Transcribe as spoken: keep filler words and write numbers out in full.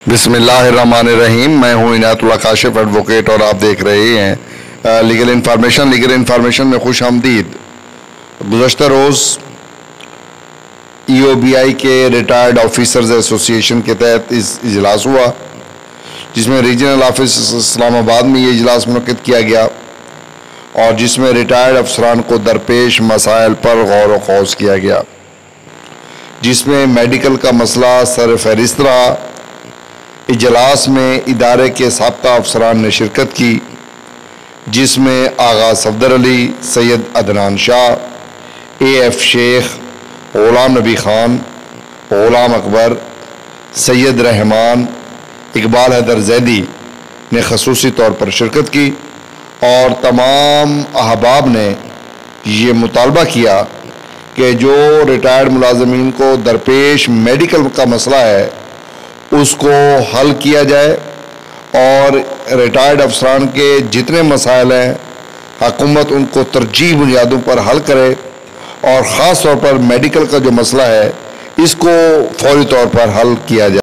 بسم اللہ الرحمن الرحیم۔ میں ہوں عنایت اللہ کاشف ایڈوکیٹ اور آپ دیکھ رہے ہیں لیگل انفارمیشن لیگل انفارمیشن میں خوش آمدید۔ گزشتہ روز ای او بی آئی کے ریٹائرڈ آفیسرز ایسوسی ایشن کے تحت اس اجلاس ہوا، جس میں ریجنل آفس اسلام آباد میں یہ اجلاس منعقد کیا گیا اور جس میں ریٹائرڈ افسران کو درپیش مسائل پر غور و خوض کیا گیا، جس میں میڈیکل کا مسئلہ سر فہرست رہا۔ اجلاس میں ادارے کے سابقہ افسران نے شرکت کی، جس میں آغا صفدر علی، سید عدنان شاہ، اے ایف شیخ، غلام نبی خان، غلام اکبر، سید رحمان، اقبال حیدر زیدی نے خصوصی طور پر شرکت کی اور تمام احباب نے یہ مطالبہ کیا کہ جو ریٹائرڈ ملازمین کو درپیش میڈیکل کا مسئلہ ہے اس کو حل کیا جائے اور ریٹائرڈ افسران کے جتنے مسائل ہیں حکومت ان کو ترجیح بنیادوں پر حل کرے، اور خاص طور پر میڈیکل کا جو مسئلہ ہے اس کو فوری طور پر حل کیا جائے۔